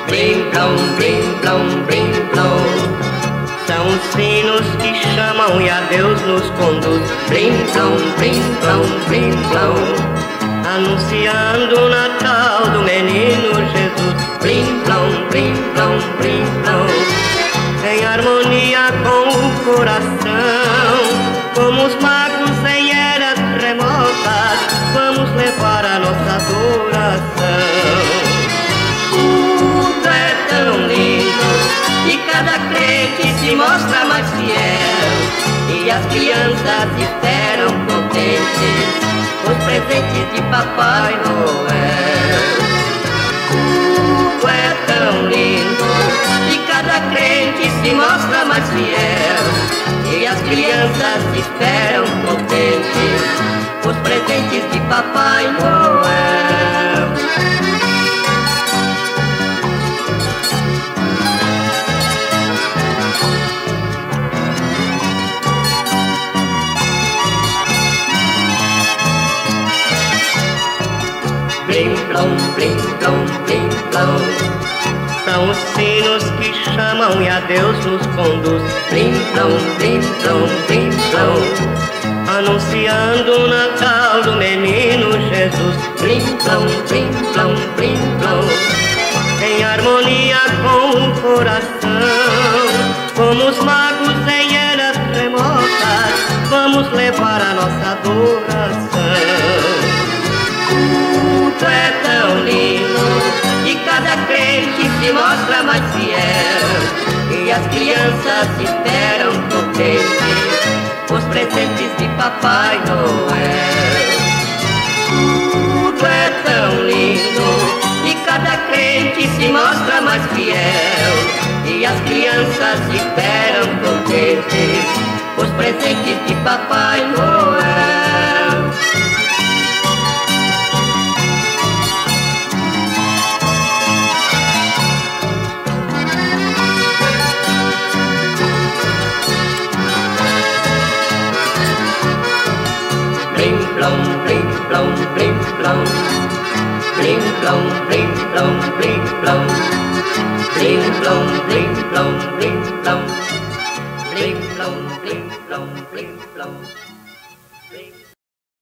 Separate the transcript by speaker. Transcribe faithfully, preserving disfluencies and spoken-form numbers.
Speaker 1: Blim, blom, blim, blom, blim, blom. São os sinos que chamam e a Deus nos conduz. Blim, blom, blim, blom, blim, blom. Anunciando o Natal do menino Jesus. Blim, blom, blim, blom, blim, blom. Em harmonia com o coração, como os magos em eras remotas, vamos levar a nossa adoração. Tudo é tão lindo e cada crente se mostra mais fiel, e as crianças esperam contentes os presentes de Papai Noel. Tudo é tão lindo e cada crente se mostra mais fiel, e as crianças esperam contentes os presentes de Papai Noel. Blim, blom, blim, blom, blim, blom. São os sinos que chamam e a Deus nos conduz. Blim, blom, blim, blom, blim, blom. Anunciando o Natal do menino Jesus. Blim, blom, blim, blom, blim, blom. Em harmonia com o coração, como os magos em eras remotas, vamos levar a nossa adoração. Tudo é tão lindo e cada crente se mostra mais fiel, e as crianças esperam contentes os presentes de Papai Noel. Tudo é tão lindo e cada crente se mostra mais fiel, e as crianças esperam contentes os presentes de Papai Noel.